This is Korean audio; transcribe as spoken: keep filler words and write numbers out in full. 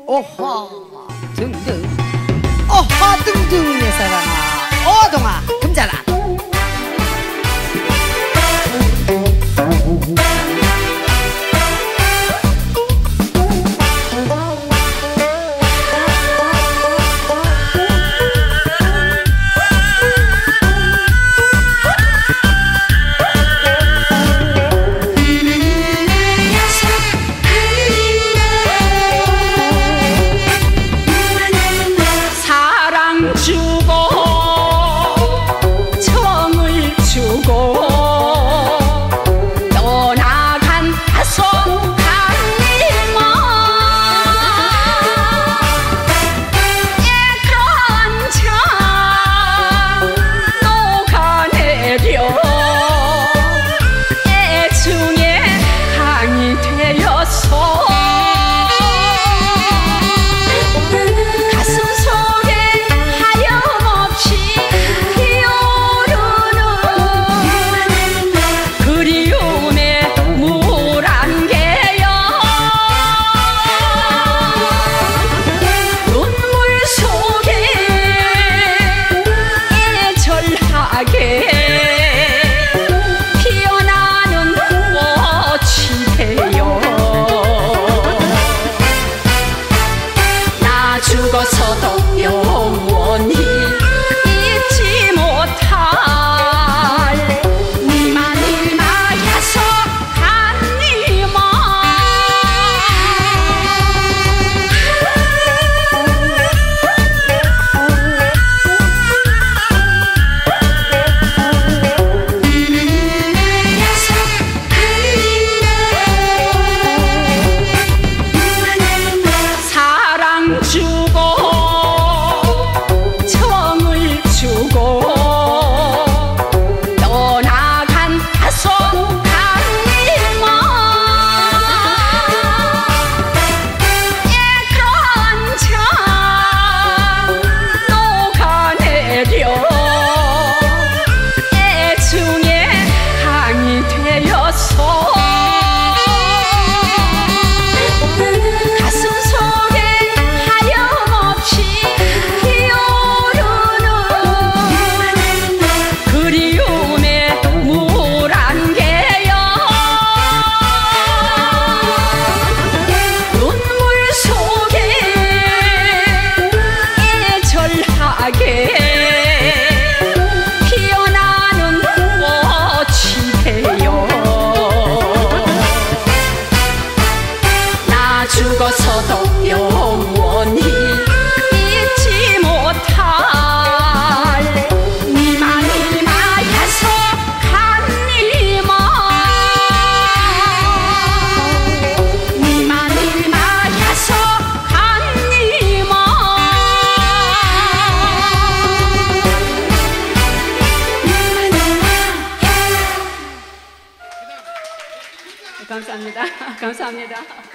오화 등등 오화 등등 내 사랑아 오동아 금자라 죽어서도 영원히 잊지 못할 니만이 마야서 한니만 사랑 주고 정을 주고 떠나간 다소 한님은 애간장 녹아내려 애중에 강이 되어서 피어나는 꽃이 되어 나 죽어서도 영원히 잊지 못할 니만이 마야서 한니만 니만이 마야서 한니만 감사합니다. 감사합니다.